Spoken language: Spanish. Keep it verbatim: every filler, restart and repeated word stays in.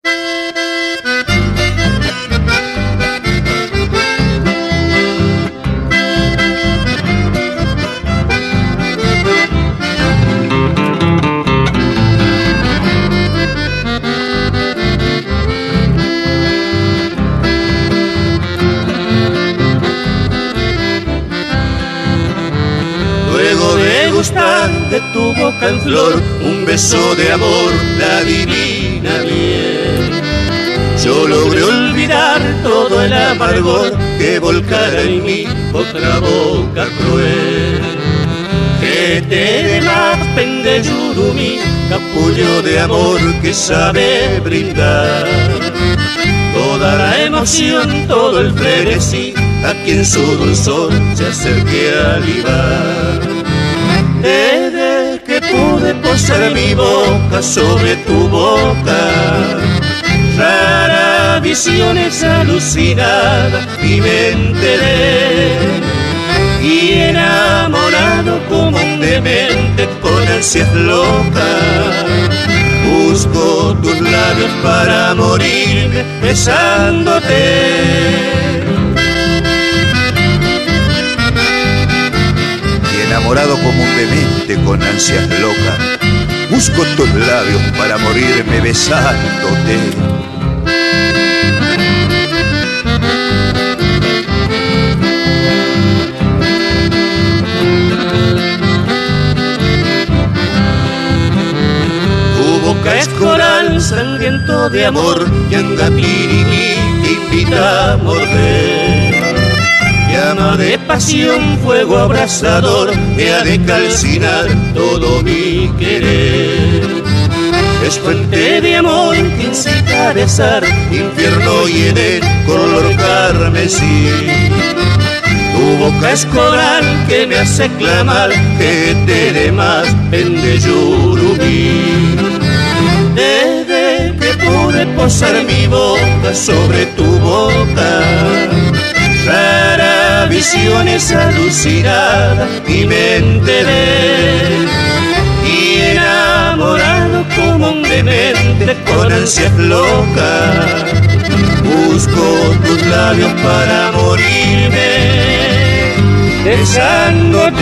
De tu boca en flor, un beso de amor, la divina miel. Yo logré olvidar todo el amargor que volcara en mí otra boca cruel. Que te más pende yurumi, capullo de amor que sabe brindar toda la emoción, todo el frenesí, a quien su dulzor se acerque a libar. Desde que pude posar mi boca sobre tu boca, rara visiones alucinadas mi mente enteré. Y enamorado como un demente con ansias locas, busco tus labios para morirme besándote. Enamorado como un demente con ansias locas, busco tus labios para morirme besándote. Tu boca es coral sangriento de amor, Yangapirini te invita a morder. Llama de pasión, fuego abrasador, me ha de calcinar todo mi querer. Es fuente de amor que incita a besar, infierno y edén, color carmesí. Tu boca es coral que me hace clamar, que te dé más pende yurumí. Desde que pude posar mi boca sobre tu boca, rara visiones alucinadas mi mente enteré. Y enamorado como un demente con ansias locas, busco tus labios para morirme besándote.